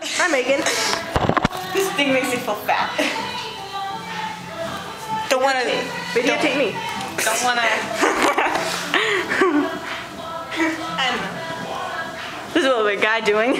Hi, Megan. This thing makes me feel fat. Don't wanna Videotape me. Don't wanna I don't know. This is what a guy doing.